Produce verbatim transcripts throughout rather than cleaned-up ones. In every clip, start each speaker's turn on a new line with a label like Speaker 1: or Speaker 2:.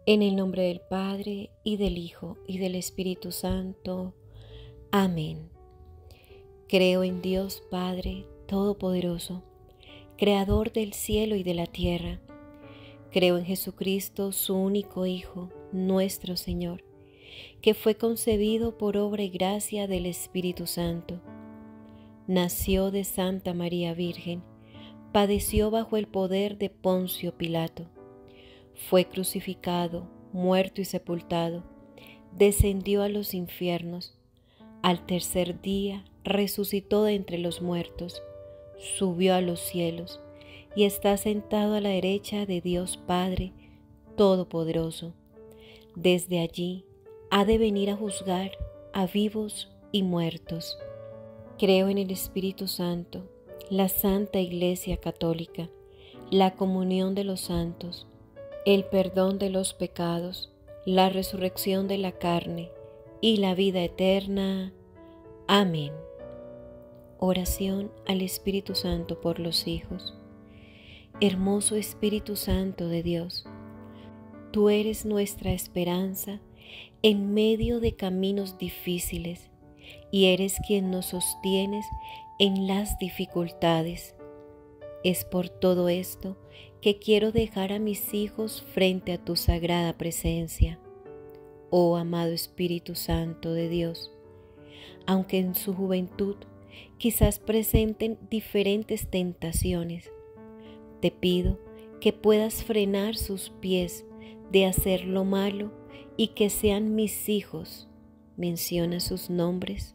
Speaker 1: En el nombre del Padre, y del Hijo, y del Espíritu Santo. Amén. Creo en Dios Padre Todopoderoso, Creador del cielo y de la tierra. Creo en Jesucristo, su único Hijo, nuestro Señor, que fue concebido por obra y gracia del Espíritu Santo. Nació de Santa María Virgen, padeció bajo el poder de Poncio Pilato. Fue crucificado, muerto y sepultado, descendió a los infiernos. Al tercer día resucitó de entre los muertos, subió a los cielos y está sentado a la derecha de Dios Padre Todopoderoso. Desde allí ha de venir a juzgar a vivos y muertos. Creo en el Espíritu Santo, la Santa Iglesia Católica, la comunión de los santos, el perdón de los pecados, la resurrección de la carne y la vida eterna. Amén. Oración al Espíritu Santo por los hijos. Hermoso Espíritu Santo de Dios, tú eres nuestra esperanza en medio de caminos difíciles y eres quien nos sostienes en las dificultades. Es por todo esto que quiero dejar a mis hijos frente a tu sagrada presencia. Oh amado Espíritu Santo de Dios, aunque en su juventud quizás presenten diferentes tentaciones, te pido que puedas frenar sus pies de hacer lo malo y que sean mis hijos. Menciona sus nombres.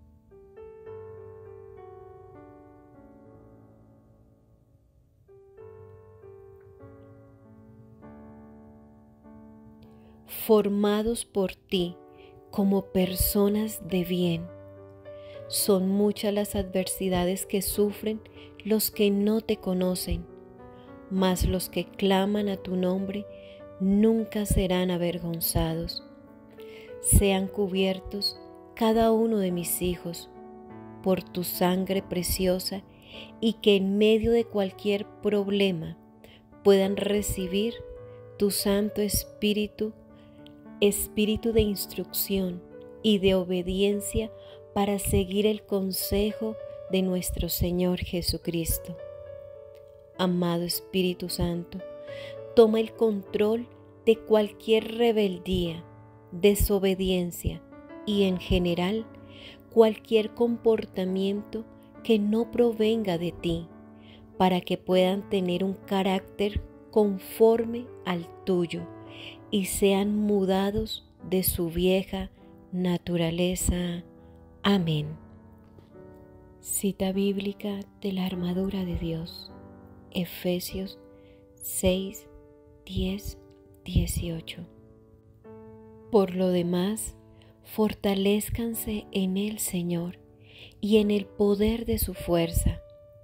Speaker 1: Formados por ti como personas de bien. Son muchas las adversidades que sufren los que no te conocen, mas los que claman a tu nombre nunca serán avergonzados. Sean cubiertos cada uno de mis hijos por tu sangre preciosa y que en medio de cualquier problema puedan recibir tu Santo Espíritu, Espíritu de instrucción y de obediencia para seguir el consejo de nuestro Señor Jesucristo. Amado Espíritu Santo, toma el control de cualquier rebeldía, desobediencia y en general cualquier comportamiento que no provenga de ti, para que puedan tener un carácter conforme al tuyo y sean mudados de su vieja naturaleza. Amén. Cita bíblica de la armadura de Dios. Efesios seis, diez, dieciocho. Por lo demás, fortalézcanse en el Señor y en el poder de su fuerza.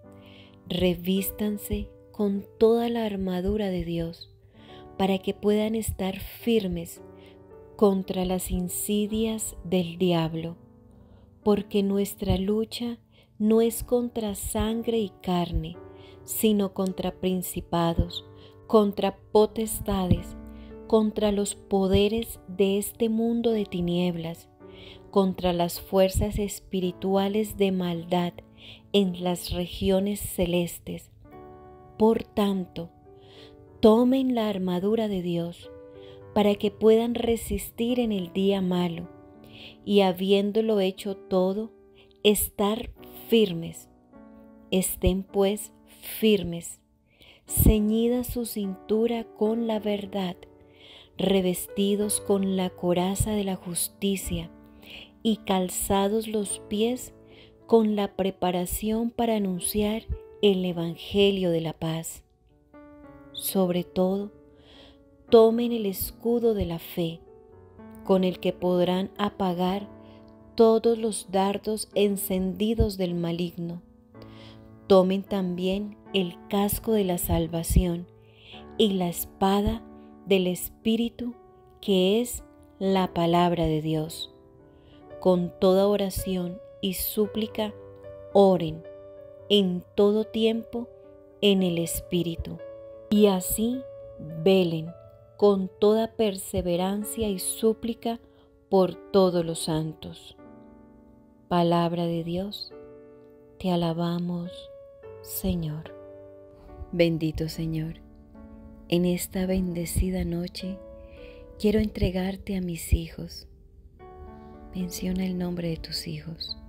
Speaker 1: Revístanse con toda la armadura de Dios para que puedan estar firmes contra las insidias del diablo, porque nuestra lucha no es contra sangre y carne, sino contra principados, contra potestades, contra los poderes de este mundo de tinieblas, contra las fuerzas espirituales de maldad en las regiones celestes. Por tanto, tomen la armadura de Dios para que puedan resistir en el día malo y, habiéndolo hecho todo, estar firmes. Estén pues firmes, ceñida su cintura con la verdad, revestidos con la coraza de la justicia y calzados los pies con la preparación para anunciar el Evangelio de la paz. Sobre todo, tomen el escudo de la fe, con el que podrán apagar todos los dardos encendidos del maligno. Tomen también el casco de la salvación y la espada del Espíritu, que es la palabra de Dios. Con toda oración y súplica, oren en todo tiempo en el Espíritu. Y así velen con toda perseverancia y súplica por todos los santos. Palabra de Dios, te alabamos, Señor. Bendito Señor, en esta bendecida noche quiero entregarte a mis hijos. Menciona el nombre de tus hijos.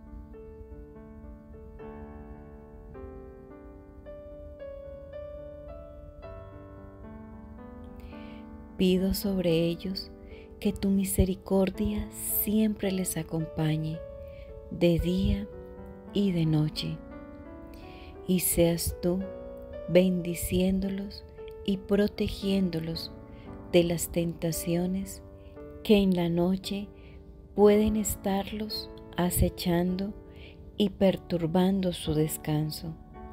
Speaker 1: Pido sobre ellos que tu misericordia siempre les acompañe, de día y de noche, y seas tú bendiciéndolos y protegiéndolos de las tentaciones que en la noche pueden estarlos acechando y perturbando su descanso.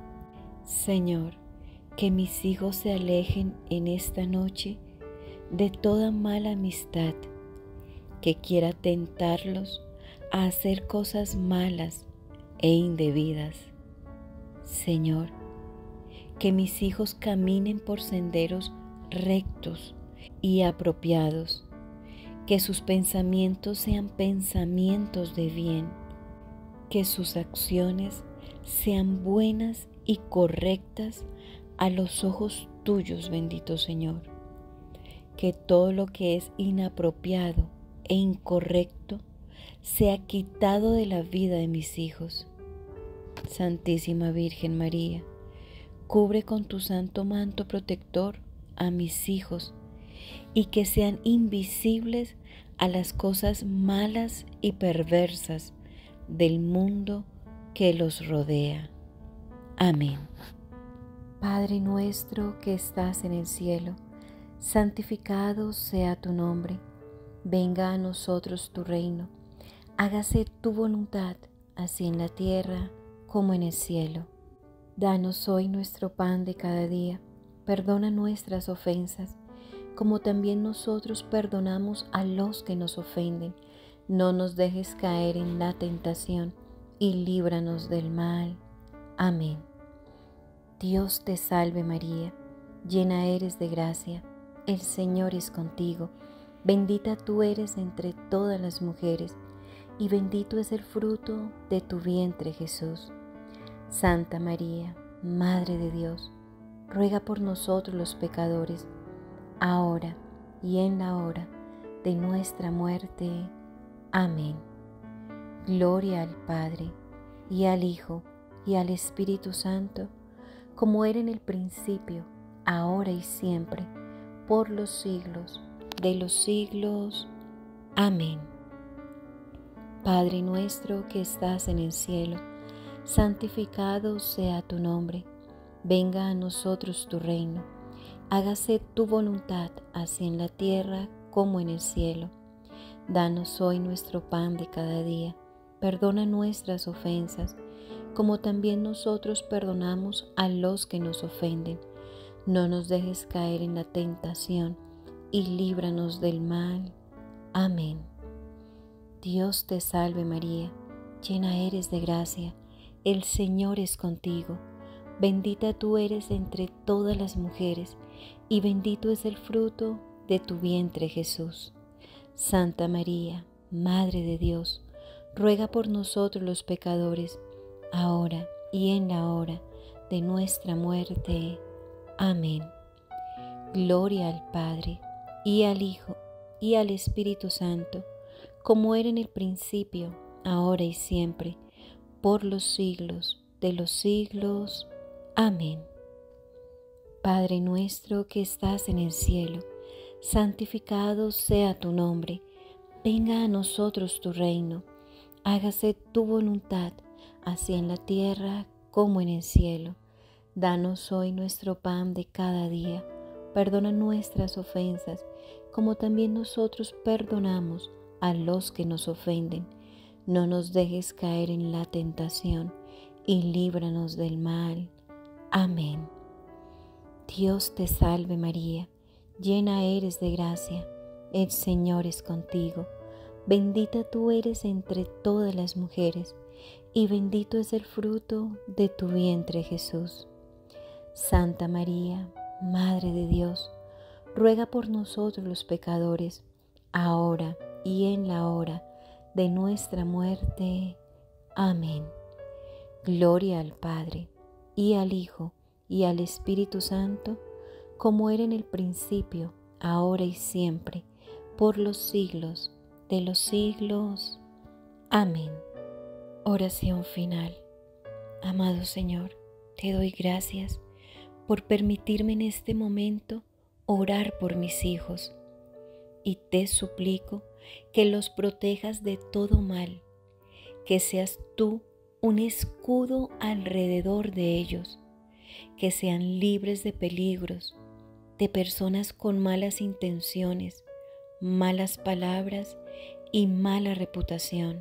Speaker 1: Señor, que mis hijos se alejen en esta noche de toda mala amistad que quiera tentarlos a hacer cosas malas e indebidas. Señor, que mis hijos caminen por senderos rectos y apropiados, que sus pensamientos sean pensamientos de bien, que sus acciones sean buenas y correctas a los ojos tuyos, bendito Señor. Que todo lo que es inapropiado e incorrecto sea quitado de la vida de mis hijos. Santísima Virgen María, cubre con tu santo manto protector a mis hijos y que sean invisibles a las cosas malas y perversas del mundo que los rodea. Amén. Padre nuestro que estás en el cielo, santificado sea tu nombre, venga a nosotros tu reino, hágase tu voluntad, así en la tierra como en el cielo. Danos hoy nuestro pan de cada día, perdona nuestras ofensas, como también nosotros perdonamos a los que nos ofenden. No nos dejes caer en la tentación, y líbranos del mal. Amén. Dios te salve María, llena eres de gracia, el Señor es contigo, bendita tú eres entre todas las mujeres, y bendito es el fruto de tu vientre Jesús. Santa María, Madre de Dios, ruega por nosotros los pecadores, ahora y en la hora de nuestra muerte. Amén. Gloria al Padre, y al Hijo, y al Espíritu Santo, como era en el principio, ahora y siempre, por los siglos de los siglos. Amén. Padre nuestro que estás en el cielo, santificado sea tu nombre. Venga a nosotros tu reino. Hágase tu voluntad, así en la tierra como en el cielo. Danos hoy nuestro pan de cada día. Perdona nuestras ofensas, como también nosotros perdonamos a los que nos ofenden. No nos dejes caer en la tentación, y líbranos del mal. Amén. Dios te salve María, llena eres de gracia, el Señor es contigo. Bendita tú eres entre todas las mujeres, y bendito es el fruto de tu vientre Jesús. Santa María, Madre de Dios, ruega por nosotros los pecadores, ahora y en la hora de nuestra muerte. Amén. Gloria al Padre, y al Hijo, y al Espíritu Santo, como era en el principio, ahora y siempre, por los siglos de los siglos. Amén. Padre nuestro que estás en el cielo, santificado sea tu nombre. Venga a nosotros tu reino. Hágase tu voluntad, así en la tierra como en el cielo. Danos hoy nuestro pan de cada día. Perdona nuestras ofensas, como también nosotros perdonamos a los que nos ofenden. No nos dejes caer en la tentación, y líbranos del mal. Amén. Dios te salve María, llena eres de gracia, el Señor es contigo. Bendita tú eres entre todas las mujeres, y bendito es el fruto de tu vientre Jesús. Santa María, Madre de Dios, ruega por nosotros los pecadores, ahora y en la hora de nuestra muerte. Amén. Gloria al Padre, y al Hijo, y al Espíritu Santo, como era en el principio, ahora y siempre, por los siglos de los siglos. Amén. Oración final. Amado Señor, te doy gracias por permitirme en este momento orar por mis hijos, y te suplico que los protejas de todo mal, que seas tú un escudo alrededor de ellos, que sean libres de peligros, de personas con malas intenciones, malas palabras y mala reputación.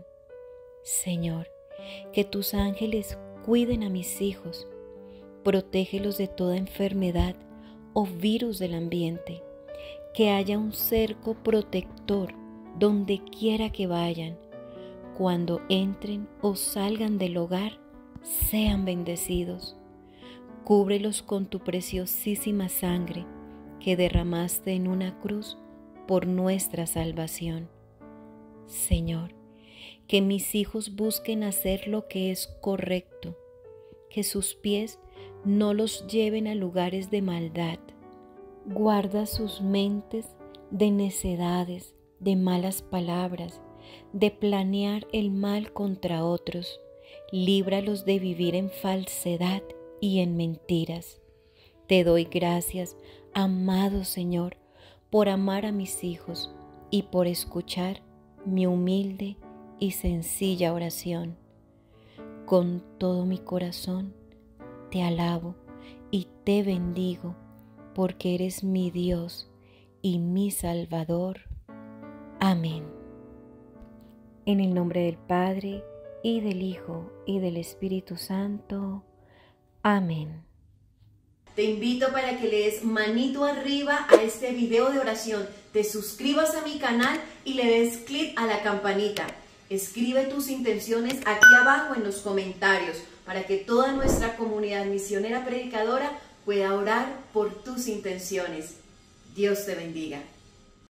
Speaker 1: Señor, que tus ángeles cuiden a mis hijos, protégelos de toda enfermedad o virus del ambiente, que haya un cerco protector donde quiera que vayan. Cuando entren o salgan del hogar, sean bendecidos. Cúbrelos con tu preciosísima sangre que derramaste en una cruz por nuestra salvación. Señor, que mis hijos busquen hacer lo que es correcto, que sus pies no los lleven a lugares de maldad. Guarda sus mentes de necedades, de malas palabras, de planear el mal contra otros. Líbralos de vivir en falsedad y en mentiras. Te doy gracias, amado Señor, por amar a mis hijos y por escuchar mi humilde y sencilla oración. Con todo mi corazón te alabo y te bendigo, porque eres mi Dios y mi Salvador. Amén. En el nombre del Padre, y del Hijo, y del Espíritu Santo. Amén.
Speaker 2: Te invito para que le des manito arriba a este video de oración, te suscribas a mi canal y le des clic a la campanita. Escribe tus intenciones aquí abajo en los comentarios para que toda nuestra comunidad misionera predicadora pueda orar por tus intenciones. Dios te bendiga.